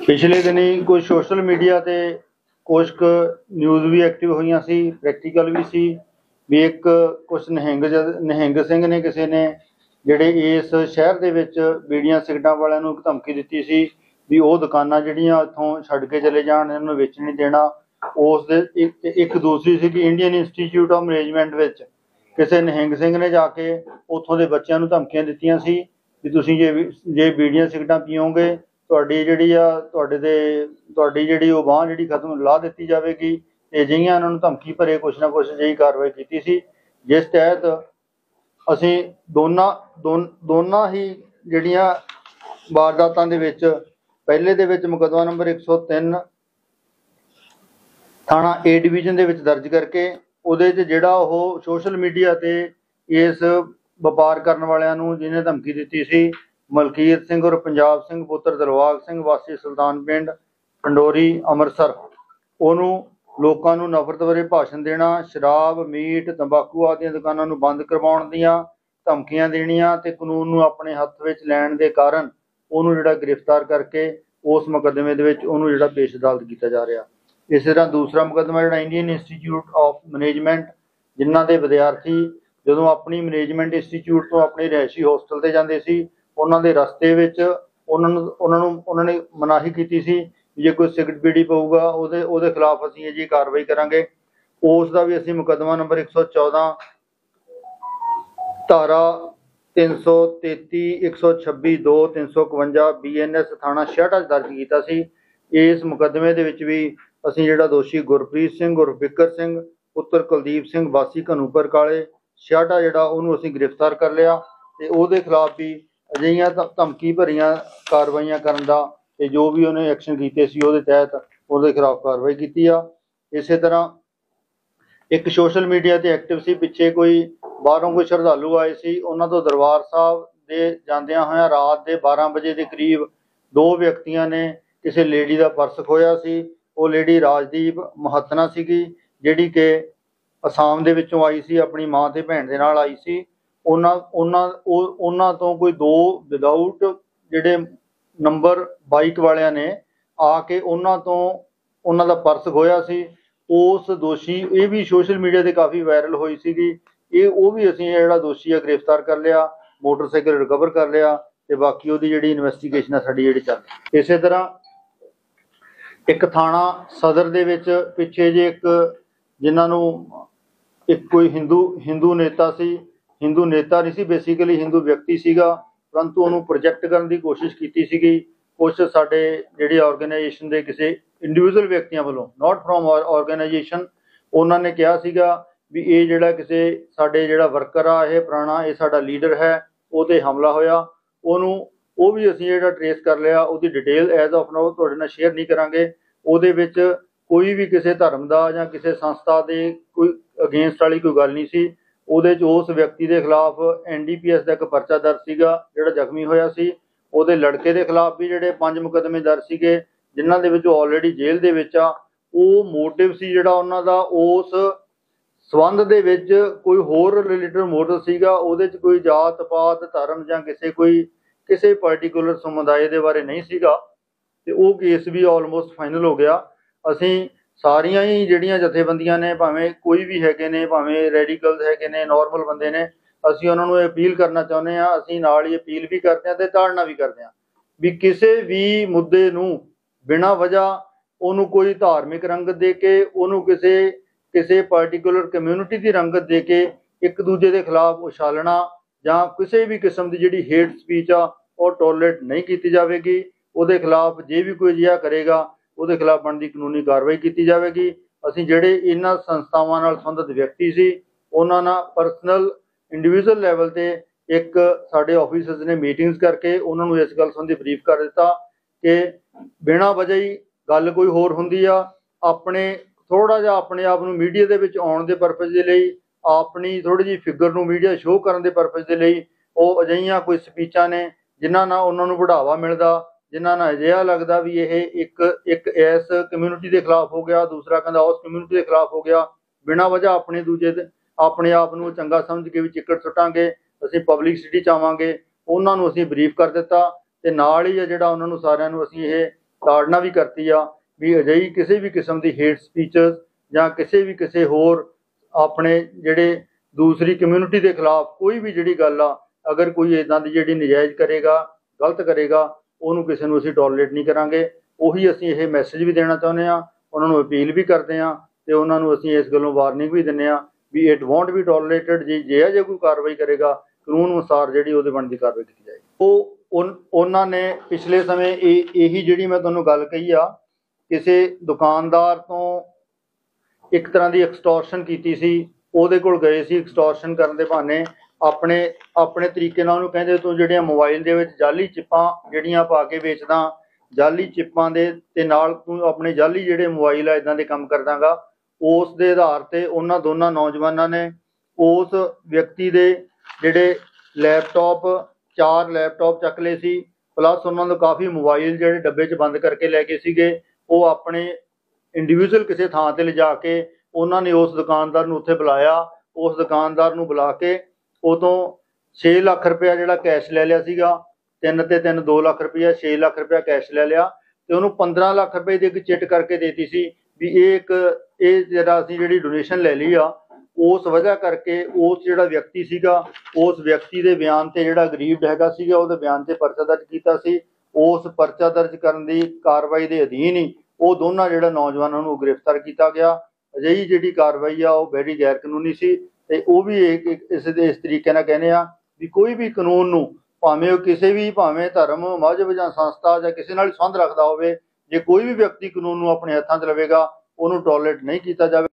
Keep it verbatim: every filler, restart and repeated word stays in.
पिछले दिनी कुछ सोशल मीडिया ते कुछ क न्यूज़ भी एक्टिव हुई सी, प्रैक्टिकल भी सी भी एक कुछ निहंग निहंग सिंह ने किसी ने ਜਿਹੜੇ ਇਸ शहर ਦੇ ਵਿੱਚ ਬੀੜੀਆਂ ਸਿਗਰਟਾਂ ਵਾਲਿਆਂ ਨੂੰ ਇੱਕ ਧਮਕੀ ਦਿੱਤੀ ਸੀ ਵੀ ਉਹ ਦੁਕਾਨਾਂ ਜਿਹੜੀਆਂ ਇੱਥੋਂ ਛੱਡ ਕੇ ਚਲੇ ਜਾਣ, ਇਹਨਾਂ ਨੂੰ ਵੇਚਣ ਨਹੀਂ ਦੇਣਾ। ਉਸ ਦੇ ਇੱਕ ਇੱਕ ਦੂਸਰੀ ਸੀ ਕਿ ਇੰਡੀਅਨ ਇੰਸਟੀਚਿਊਟ ਆਫ ਮੈਨੇਜਮੈਂਟ ਵਿੱਚ ਕਿਸੇ ਨਿਹੰਗ ਸਿੰਘ ਨੇ ਜਾ ਕੇ ਉੱਥੋਂ ਦੇ ਬੱਚਿਆਂ ਨੂੰ ਧਮਕੀਆਂ ਦਿੱਤੀਆਂ ਸੀ ਵੀ ਤੁਸੀਂ ਜੇ ਜੇ ਬੀੜੀਆਂ ਸਿਗਰਟਾਂ ਪੀਓਗੇ ਤੁਹਾਡੀ ਜਿਹੜੀ ਆ ਤੁਹਾਡੇ ਦੇ ਤੁਹਾਡੀ ਜਿਹੜੀ ਉਹ ਬਾਂਹ ਜਿਹੜੀ ਖਤਮ ਲਾ ਦਿੱਤੀ ਜਾਵੇਗੀ। ਤੇ ਅਜਿਹੀਆਂ ਇਹਨਾਂ ਨੂੰ ਧਮਕੀ ਭਰੇ ਕੁਛ ਨਾ ਕੁਛ ਅਜਿਹੀ ਕਾਰਵਾਈ ਕੀਤੀ ਸੀ, ਜਿਸ ਤਹਿਤ ਅਸੀਂ ਦੋਨਾਂ ਦੋ ਦੋਨਾਂ ਹੀ ਜਿਹੜੀਆਂ ਵਾਰਦਾਤਾਂ ਦੇ ਵਿੱਚ ਪਹਿਲੇ ਦੇ ਵਿੱਚ ਮੁਕੱਦਮਾ ਨੰਬਰ ਇੱਕ ਸੌ ਤਿੰਨ ਥਾਣਾ ਏ ਡਿਵੀਜ਼ਨ ਦੇ ਵਿੱਚ ਦਰਜ ਕਰਕੇ ਉਹਦੇ 'ਚ ਜਿਹੜਾ ਉਹ ਸੋਸ਼ਲ ਮੀਡੀਆ ਤੇ ਇਸ ਵਪਾਰ ਕਰਨ ਵਾਲਿਆਂ ਨੂੰ ਜਿਹਨੇ ਧਮਕੀ ਦਿੱਤੀ ਸੀ ਮਲਕੀਤ ਸਿੰਘ ਔਰ ਪੰਜਾਬ ਸਿੰਘ ਪੁੱਤਰ ਦਿਲਬਾਗ ਸਿੰਘ ਵਾਸੀ ਸੁਲਤਾਨ ਪਿੰਡ ਪੰਡੋਰੀ ਅੰਮ੍ਰਿਤਸਰ, ਉਹਨੂੰ ਲੋਕਾਂ ਨੂੰ ਨਫ਼ਰਤ ਭਰੇ ਭਾਸ਼ਣ ਦੇਣਾ, ਸ਼ਰਾਬ ਮੀਟ ਤੰਬਾਕੂ ਆਦਿ ਦੀਆਂ ਦੁਕਾਨਾਂ ਨੂੰ ਬੰਦ ਕਰਵਾਉਣ ਦੀਆਂ ਧਮਕੀਆਂ ਦੇਣੀਆਂ ਤੇ ਕਾਨੂੰਨ ਨੂੰ ਆਪਣੇ ਹੱਥ ਵਿੱਚ ਲੈਣ ਦੇ ਕਾਰਨ ਉਹਨੂੰ ਜਿਹੜਾ ਗ੍ਰਿਫਤਾਰ ਕਰਕੇ ਉਸ ਮੁਕੱਦਮੇ ਦੇ ਵਿੱਚ ਉਹਨੂੰ ਜਿਹੜਾ ਪੇਸ਼ ਅਦਾਲਤ ਕੀਤਾ ਜਾ ਰਿਹਾ। ਇਸੇ ਤਰ੍ਹਾਂ ਦੂਸਰਾ ਮੁਕੱਦਮਾ ਜਿਹੜਾ ਇੰਡੀਅਨ ਇੰਸਟੀਚਿਊਟ ਆਫ ਮੈਨੇਜਮੈਂਟ, ਜਿਨ੍ਹਾਂ ਦੇ ਵਿਦਿਆਰਥੀ ਜਦੋਂ ਆਪਣੀ ਮੈਨੇਜਮੈਂਟ ਇੰਸਟੀਚਿਊਟ ਤੋਂ ਆਪਣੀ ਰਿਹਾਇਸ਼ੀ ਹੋਸਟਲ ਤੇ ਜਾਂਦੇ ਸੀ, ਉਹਨਾਂ ਦੇ ਰਸਤੇ ਵਿੱਚ ਉਹਨਾਂ ਨੂੰ ਉਹਨਾਂ ਨੂੰ ਉਹਨਾਂ ਨੇ ਮਨਾਹੀ ਕੀਤੀ ਸੀ ਜੇ ਕੋਈ ਸਿਗਰਟ ਬੀੜੀ ਪਊਗਾ ਉਹਦੇ ਉਹਦੇ ਖਿਲਾਫ ਅਸੀਂ ਇਹ ਜੀ ਕਾਰਵਾਈ ਕਰਾਂਗੇ। ਉਸ ਦਾ ਵੀ ਅਸੀਂ ਮੁਕੱਦਮਾ ਨੰਬਰ ਇੱਕ ਸੌ ਚੌਦਾਂ ਧਾਰਾ ਤਿੰਨ ਸੌ ਤੇਤੀ ਇੱਕ ਸੌ ਛੱਬੀ ਦੋ ਤਿੰਨ ਸੌ ਇਕਵੰਜਾ ਬੀ ਐਨ ਐਸ ਥਾਣਾ ਛਿਆਟਾ ਦਰਜ ਕੀਤਾ ਸੀ। ਇਸ ਮੁਕੱਦਮੇ ਦੇ ਵਿੱਚ ਵੀ ਅਸੀਂ ਜਿਹੜਾ ਦੋਸ਼ੀ ਗੁਰਪ੍ਰੀਤ ਸਿੰਘ ਔਰ ਬਿੱਕਰ ਸਿੰਘ ਪੁੱਤਰ ਕੁਲਦੀਪ ਸਿੰਘ ਵਾਸੀ ਘਨੂਪਰ ਕਾਲੇ ਛਿਆਟਾ ਜਿਹੜਾ ਉਹਨੂੰ ਅਸੀਂ ਗ੍ਰਿਫਤਾਰ ਕਰ ਲਿਆ ਤੇ ਉਹਦੇ ਖਿਲਾਫ ਵੀ ਅਜਿਹੀਆਂ ਧਮਕੀ ਭਰੀਆਂ ਕਾਰਵਾਈਆਂ ਕਰਨ ਦਾ ਤੇ ਜੋ ਵੀ ਉਹਨੇ ਐਕਸ਼ਨ ਕੀਤੇ ਸੀ ਉਹਦੇ ਤਹਿਤ ਉਹਦੇ ਖਿਲਾਫ ਕਾਰਵਾਈ ਕੀਤੀ ਆ। ਇਸੇ ਤਰ੍ਹਾਂ ਇੱਕ ਸੋਸ਼ਲ ਮੀਡੀਆ ਤੇ ਐਕਟਿਵ ਸੀ, ਪਿੱਛੇ ਕੋਈ ਬਾਹਰੋਂ ਕੋਈ ਸ਼ਰਧਾਲੂ ਆਏ ਸੀ, ਉਹਨਾਂ ਤੋਂ ਦਰਬਾਰ ਸਾਹਿਬ ਦੇ ਜਾਂਦਿਆਂ ਹੋਇਆਂ ਰਾਤ ਦੇ ਬਾਰਾਂ ਵਜੇ ਦੇ ਕਰੀਬ ਦੋ ਵਿਅਕਤੀਆਂ ਨੇ ਕਿਸੇ ਲੇਡੀ ਦਾ ਪਰਸ ਖੋਇਆ ਸੀ। ਉਹ ਲੇਡੀ ਰਾਜਦੀਪ ਮਹਤਨਾ ਸੀਗੀ, ਜਿਹੜੀ ਕਿ ਅਸਾਮ ਦੇ ਵਿੱਚੋਂ ਆਈ ਸੀ, ਆਪਣੀ ਮਾਂ ਤੇ ਭੈਣ ਦੇ ਨਾਲ ਆਈ ਸੀ। ਉਹਨਾਂ ਉਹਨਾਂ ਉਹ ਉਹਨਾਂ ਤੋਂ ਕੋਈ ਦੋ ਵਿਦਆਊਟ ਜਿਹੜੇ ਨੰਬਰ ਬਾਈਕ ਵਾਲਿਆਂ ਨੇ ਆ ਕੇ ਉਹਨਾਂ ਤੋਂ ਉਹਨਾਂ ਦਾ ਪਰਸ ਖੋਇਆ ਸੀ। ਉਸ ਦੋਸ਼ੀ ਇਹ ਵੀ ਸੋਸ਼ਲ ਮੀਡੀਆ ਤੇ ਕਾਫੀ ਵਾਇਰਲ ਹੋਈ ਸੀਗੀ, ਇਹ ਉਹ ਵੀ ਅਸੀਂ ਜਿਹੜਾ ਦੋਸ਼ੀ ਆ ਗ੍ਰਿਫਤਾਰ ਕਰ ਲਿਆ, ਮੋਟਰਸਾਈਕਲ ਰਿਕਵਰ ਕਰ ਲਿਆ ਤੇ ਬਾਕੀ ਉਹਦੀ ਜਿਹੜੀ ਇਨਵੈਸਟੀਗੇਸ਼ਨ ਆ ਸਾਡੀ ਜਿਹੜੀ ਚੱਲ ਰਹੀ। ਇਸੇ ਤਰ੍ਹਾਂ ਇੱਕ ਥਾਣਾ ਸਦਰ ਦੇ ਵਿੱਚ ਪਿੱਛੇ ਜੇ ਇੱਕ ਜਿਨ੍ਹਾਂ ਨੂੰ ਇੱਕ ਕੋਈ ਹਿੰਦੂ ਹਿੰਦੂ ਨੇਤਾ ਸੀ, ਹਿੰਦੂ ਨੇਤਾ ਨਹੀਂ ਸੀ, ਬੇਸਿਕਲੀ ਹਿੰਦੂ ਵਿਅਕਤੀ ਸੀਗਾ, ਪਰੰਤੂ ਉਹਨੂੰ ਪ੍ਰੋਜੈਕਟ ਕਰਨ ਦੀ ਕੋਸ਼ਿਸ਼ ਕੀਤੀ ਸੀਗੀ ਕੁਛ ਸਾਡੇ ਜਿਹੜੀ ਆਰਗੇਨਾਈਜੇਸ਼ਨ ਦੇ ਕਿਸੇ ਇੰਡੀਵਿਜੂਅਲ ਵਿਅਕਤੀਆਂ ਵੱਲੋਂ, ਨਾਟ ਫਰੋਮ ਆਰਗੇਨਾਈਜੇਸ਼ਨ। ਉਹਨਾਂ ਨੇ ਕਿਹਾ ਸੀਗਾ ਵੀ ਇਹ ਜਿਹੜਾ ਕਿਸੇ ਸਾਡੇ ਜਿਹੜਾ ਵਰਕਰ ਆ ਇਹ ਪੁਰਾਣਾ ਇਹ ਸਾਡਾ ਲੀਡਰ ਹੈ, ਉਹ 'ਤੇ ਹਮਲਾ ਹੋਇਆ। ਉਹਨੂੰ ਉਹ ਵੀ ਅਸੀਂ ਜਿਹੜਾ ਟਰੇਸ ਕਰ ਲਿਆ, ਉਹਦੀ ਡਿਟੇਲ ਐਜ਼ ਆਫ ਨਾਓ ਤੁਹਾਡੇ ਨਾਲ ਸ਼ੇਅਰ ਨਹੀਂ ਕਰਾਂਗੇ। ਉਹਦੇ ਵਿੱਚ ਕੋਈ ਵੀ ਕਿਸੇ ਧਰਮ ਦਾ ਜਾਂ ਕਿਸੇ ਸੰਸਥਾ ਦੇ ਕੋਈ ਅਗੇਂਸਟ ਵਾਲੀ ਕੋਈ ਗੱਲ ਨਹੀਂ ਸੀ। ਉਹਦੇ 'ਚ ਉਸ ਵਿਅਕਤੀ ਦੇ ਖਿਲਾਫ ਐਨ ਡੀ ਪੀ ਐਸ ਦਾ ਇੱਕ ਪਰਚਾ ਦਰਜ ਸੀਗਾ ਜਿਹੜਾ ਜ਼ਖਮੀ ਹੋਇਆ ਸੀ। ਉਹਦੇ ਲੜਕੇ ਦੇ ਖਿਲਾਫ ਵੀ ਜਿਹੜੇ ਪੰਜ ਮੁਕੱਦਮੇ ਦਰਜ ਸੀਗੇ, ਜਿਨ੍ਹਾਂ ਦੇ ਵਿੱਚ ਆਲਰੇਡੀ ਜੇਲ੍ਹ ਦੇ ਵਿੱਚ ਆ। ਉਹ ਮੋਟਿਵ ਸੀ ਜਿਹੜਾ ਉਹਨਾਂ ਦਾ ਉਸ ਸੰਬੰਧ ਦੇ ਵਿੱਚ ਕੋਈ ਹੋਰ ਰਿਲੇਟਡ ਮੋਟਿਵ ਸੀਗਾ, ਉਹਦੇ 'ਚ ਕੋਈ ਜਾਤ ਪਾਤ ਧਰਮ ਜਾਂ ਕਿਸੇ ਕੋਈ ਕਿਸੇ ਪਾਰਟੀਕੂਲਰ ਸਮੁਦਾਇ ਦੇ ਬਾਰੇ ਨਹੀਂ ਸੀਗਾ। ਤੇ ਉਹ ਕੇਸ ਵੀ ਆਲਮੋਸਟ ਫਾਈਨਲ ਹੋ ਗਿਆ। ਅਸੀਂ ਸਾਰੀਆਂ ਹੀ ਜਿਹੜੀਆਂ ਜਥੇਬੰਦੀਆਂ ਨੇ, ਭਾਵੇਂ ਕੋਈ ਵੀ ਹੈਗੇ ਨੇ, ਭਾਵੇਂ ਰੈਡੀਕਲਸ ਹੈਗੇ ਨੇ, ਨਾਰਮਲ ਬੰਦੇ ਨੇ, ਅਸੀਂ ਉਹਨਾਂ ਨੂੰ ਇਹ ਅਪੀਲ ਕਰਨਾ ਚਾਹੁੰਦੇ ਹਾਂ, ਅਸੀਂ ਨਾਲ ਹੀ ਅਪੀਲ ਵੀ ਕਰਦੇ ਹਾਂ ਤੇ ਤਾੜਨਾ ਵੀ ਕਰਦੇ ਹਾਂ ਵੀ ਕਿਸੇ ਵੀ ਮੁੱਦੇ ਨੂੰ ਬਿਨਾਂ ਵਜ੍ਹਾ ਉਹਨੂੰ ਕੋਈ ਧਾਰਮਿਕ ਰੰਗਤ ਦੇ ਕੇ, ਉਹਨੂੰ ਕਿਸੇ ਕਿਸੇ ਪਾਰਟੀਕੂਲਰ ਕਮਿਊਨਿਟੀ ਦੀ ਰੰਗਤ ਦੇ ਕੇ ਇੱਕ ਦੂਜੇ ਦੇ ਖਿਲਾਫ ਉਛਾਲਣਾ ਜਾਂ ਕਿਸੇ ਵੀ ਕਿਸਮ ਦੀ ਜਿਹੜੀ ਹੇਟ ਸਪੀਚ ਆ ਉਹ ਟੋਲਰੇਟ ਨਹੀਂ ਕੀਤੀ ਜਾਵੇਗੀ। ਉਹਦੇ ਖਿਲਾਫ ਜੇ ਵੀ ਕੋਈ ਅਜਿਹਾ ਕਰੇਗਾ ਉਹਦੇ ਖਿਲਾਫ ਬਣਦੀ ਕਾਨੂੰਨੀ ਕਾਰਵਾਈ ਕੀਤੀ ਜਾਵੇਗੀ। ਅਸੀਂ ਜਿਹੜੇ ਇਹਨਾਂ ਸੰਸਥਾਵਾਂ ਨਾਲ ਸੰਬੰਧਿਤ ਵਿਅਕਤੀ ਸੀ ਉਹਨਾਂ ਨਾਲ ਪਰਸਨਲ ਇੰਡੀਵਿਜੂਅਲ ਲੈਵਲ ਤੇ ਇੱਕ ਸਾਡੇ ਆਫਿਸਰਸ ਨੇ ਮੀਟਿੰਗਸ ਕਰਕੇ ਉਹਨਾਂ ਨੂੰ ਇਸ ਗੱਲ ਸੰਬੰਧੀ ਬਰੀਫ ਕਰ ਦਿੱਤਾ ਕਿ ਬਿਨਾਂ ਵਜ੍ਹਾ ਹੀ ਗੱਲ ਕੋਈ ਹੋਰ ਹੁੰਦੀ ਆ, ਆਪਣੇ ਥੋੜ੍ਹਾ ਜਿਹਾ ਆਪਣੇ ਆਪ ਨੂੰ ਮੀਡੀਆ ਦੇ ਵਿੱਚ ਆਉਣ ਦੇ ਪਰਪਜ਼ ਦੇ ਲਈ, ਆਪਣੀ ਥੋੜ੍ਹੀ ਜਿਹੀ ਫਿਗਰ ਨੂੰ ਮੀਡੀਆ ਸ਼ੋਅ ਕਰਨ ਦੇ ਪਰਪਜ਼ ਦੇ ਲਈ ਉਹ ਅਜਿਹੀਆਂ ਕੋਈ ਸਪੀਚਾਂ ਨੇ ਜਿਨ੍ਹਾਂ ਨਾਲ ਉਹਨਾਂ ਨੂੰ ਬੜਾਵਾ ਮਿਲਦਾ, ਜਿਨ੍ਹਾਂ ਨਾਲ ਅਜਿਹਾ ਲੱਗਦਾ ਵੀ ਇਹ ਇੱਕ ਇੱਕ ਇਸ ਕਮਿਊਨਿਟੀ ਦੇ ਖਿਲਾਫ ਹੋ ਗਿਆ, ਦੂਸਰਾ ਕਹਿੰਦਾ ਉਸ ਕਮਿਊਨਿਟੀ ਦੇ ਖਿਲਾਫ ਹੋ ਗਿਆ। ਬਿਨਾਂ ਵਜ੍ਹਾ ਆਪਣੇ ਦੂਜੇ ਦੇ ਆਪਣੇ ਆਪ ਨੂੰ ਚੰਗਾ ਸਮਝ ਕੇ ਵੀ ਚਿੱਕੜ ਸੁੱਟਾਂਗੇ, ਅਸੀਂ ਪਬਲਿਸਿਟੀ ਚਾਹਾਂਗੇ, ਉਹਨਾਂ ਨੂੰ ਅਸੀਂ ਬਰੀਫ ਕਰ ਦਿੱਤਾ ਤੇ ਨਾਲ ਹੀ ਜਿਹੜਾ ਉਹਨਾਂ ਨੂੰ ਸਾਰਿਆਂ ਨੂੰ ਅਸੀਂ ਇਹ ਤਾੜਨਾ ਵੀ ਕਰਤੀ ਆ ਵੀ ਅਜਿਹੀ ਕਿਸੇ ਵੀ ਕਿਸਮ ਦੀ ਹੇਟ ਸਪੀਚਸ ਜਾਂ ਕਿਸੇ ਵੀ ਕਿਸੇ ਹੋਰ ਆਪਣੇ ਜਿਹੜੇ ਦੂਸਰੀ ਕਮਿਊਨਿਟੀ ਦੇ ਖਿਲਾਫ ਕੋਈ ਵੀ ਜਿਹੜੀ ਗੱਲ ਆ, ਅਗਰ ਕੋਈ ਇਦਾਂ ਦੀ ਜਿਹੜੀ ਨਜਾਇਜ਼ ਕਰੇਗਾ, ਗਲਤ ਕਰੇਗਾ, ਉਹਨੂੰ ਕਿਸੇ ਨੂੰ ਅਸੀਂ ਟੋਲਰੇਟ ਨਹੀਂ ਕਰਾਂਗੇ। ਉਹੀ ਅਸੀਂ ਇਹ ਮੈਸੇਜ ਵੀ ਦੇਣਾ ਚਾਹੁੰਦੇ ਹਾਂ, ਉਹਨਾਂ ਨੂੰ ਅਪੀਲ ਵੀ ਕਰਦੇ ਹਾਂ ਤੇ ਉਹਨਾਂ ਨੂੰ ਅਸੀਂ ਇਸ ਗੱਲੋਂ ਵਾਰਨਿੰਗ ਵੀ ਦਿੰਦੇ ਹਾਂ ਵੀ ਇਟ ਵੋਂਟ ਬੀ ਟੋਲਰੇਟਡ। ਜੀ ਜੇ ਜੇ ਕੋਈ ਕਾਰਵਾਈ ਕਰੇਗਾ ਕਾਨੂੰਨ ਅਨੁਸਾਰ ਜਿਹੜੀ ਉਹਦੇ ਬਣਦੀ ਕਾਰਵਾਈ ਕੀਤੀ ਜਾਏਗੀ। ਉਹ ਉਹਨਾਂ ਨੇ ਪਿਛਲੇ ਸਮੇਂ ਇਹ ਇਹੀ ਜਿਹੜੀ ਮੈਂ ਤੁਹਾਨੂੰ ਗੱਲ ਕਹੀ ਆ, ਕਿਸੇ ਦੁਕਾਨਦਾਰ ਤੋਂ ਇੱਕ ਤਰ੍ਹਾਂ ਦੀ ਐਕਸਟੋਰਸ਼ਨ ਕੀਤੀ ਸੀ, ਉਹਦੇ ਕੋਲ ਗਏ ਸੀ ਐਕਸਟੋਰਸ਼ਨ ਕਰਨ ਦੇ ਬਹਾਨੇ, ਆਪਣੇ ਆਪਣੇ ਤਰੀਕੇ ਨਾਲ ਉਹਨੂੰ ਕਹਿੰਦੇ ਤੂੰ ਜਿਹੜੀਆਂ ਮੋਬਾਈਲ ਦੇ ਵਿੱਚ ਜਾਲੀ ਚਿੱਪਾਂ ਜਿਹੜੀਆਂ ਪਾ ਕੇ ਵੇਚਦਾ, ਜਾਲੀ ਚਿੱਪਾਂ ਦੇ ਤੇ ਨਾਲ ਤੂੰ ਆਪਣੇ ਜਾਲੀ ਜਿਹੜੇ ਮੋਬਾਈਲ ਆ ਇਦਾਂ ਦੇ ਕੰਮ ਕਰਦਾਗਾ। ਉਸ ਦੇ ਆਧਾਰ ਤੇ ਉਹਨਾਂ ਦੋਨਾਂ ਨੌਜਵਾਨਾਂ ਨੇ ਉਸ ਵਿਅਕਤੀ ਦੇ ਜਿਹੜੇ ਲੈਪਟਾਪ, ਚਾਰ ਲੈਪਟਾਪ ਚੱਕ ਲਏ ਸੀ, ਪਲੱਸ ਉਹਨਾਂ ਨੂੰ ਕਾਫੀ ਮੋਬਾਈਲ ਜਿਹੜੇ ਡੱਬੇ 'ਚ ਬੰਦ ਕਰਕੇ ਲੈ ਗਏ ਸੀਗੇ। ਉਹ ਆਪਣੇ ਇੰਡੀਵਿਜੂਅਲ ਕਿਸੇ ਥਾਂ ਤੇ ਲਿਜਾ ਕੇ ਉਹਨਾਂ ਨੇ ਉਸ ਦੁਕਾਨਦਾਰ ਨੂੰ ਉੱਥੇ ਬੁਲਾਇਆ। ਉਸ ਦੁਕਾਨਦਾਰ ਨੂੰ ਬੁਲਾ ਕੇ ਉਹ ਤੋਂ ਛੇ ਲੱਖ ਰੁਪਇਆ ਜਿਹੜਾ ਕੈਸ਼ ਲੈ ਲਿਆ ਸੀਗਾ, ਤਿੰਨ ਤੇ ਤਿੰਨ ਦੋ ਲੱਖ ਰੁਪਇਆ, ਛੇ ਲੱਖ ਰੁਪਇਆ ਕੈਸ਼ ਲੈ ਲਿਆ ਤੇ ਉਹਨੂੰ ਪੰਦਰਾਂ ਲੱਖ ਰੁਪਏ ਦੀ ਇੱਕ ਚਿੱਟ ਕਰਕੇ ਦੇਤੀ ਸੀ ਵੀ ਇਹ ਇੱਕ ਇਹ ਜਿਹੜਾ ਅਸੀਂ ਜਿਹੜੀ ਡੋਨੇਸ਼ਨ ਲੈ ਲਈ ਆ, ਉਸ ਵਜ੍ਹਾ ਕਰਕੇ ਉਸ ਜਿਹੜਾ ਵਿਅਕਤੀ ਸੀਗਾ, ਉਸ ਵਿਅਕਤੀ ਦੇ ਬਿਆਨ ਤੇ ਜਿਹੜਾ ਗਰੀਬ ਹੈਗਾ ਸੀਗਾ ਉਹਦੇ ਬਿਆਨ ਤੇ ਪਰਚਾ ਦਰਜ ਕੀਤਾ ਸੀ। ਉਸ ਪਰਚਾ ਦਰਜ ਕਰਨ ਦੀ ਕਾਰਵਾਈ ਦੇ ਅਧੀਨ ਹੀ ਉਹ ਦੋਨਾਂ ਜਿਹੜਾ ਨੌਜਵਾਨਾਂ ਨੂੰ ਗ੍ਰਿਫਤਾਰ ਕੀਤਾ ਗਿਆ। ਅਜਿਹੀ ਜਿਹੜੀ ਕਾਰਵਾਈ ਆ ਉਹ ਬੜੀ ਗੈਰ ਕਾਨੂੰਨੀ ਸੀ ਤੇ ਉਹ ਵੀ ਇੱਕ ਇਸ ਦੇ ਇਸ ਤਰੀਕੇ ਨਾਲ ਕਹਿੰਦੇ ਆ ਵੀ ਕੋਈ ਵੀ ਕਾਨੂੰਨ ਨੂੰ, ਭਾਵੇਂ ਉਹ ਕਿਸੇ ਵੀ ਭਾਵੇਂ ਧਰਮ, ਮਜ਼ਹਬ ਜਾਂ ਸੰਸਥਾ ਜਾਂ ਕਿਸੇ ਨਾਲ ਸੰਬੰਧ ਰੱਖਦਾ ਹੋਵੇ, ਜੇ ਕੋਈ ਵੀ ਵਿਅਕਤੀ ਕਾਨੂੰਨ ਨੂੰ ਆਪਣੇ ਹੱਥਾਂ 'ਚ ਲਵੇਗਾ ਉਹਨੂੰ ਟੋਲਰੇਟ ਨਹੀਂ ਕੀਤਾ ਜਾਵੇ।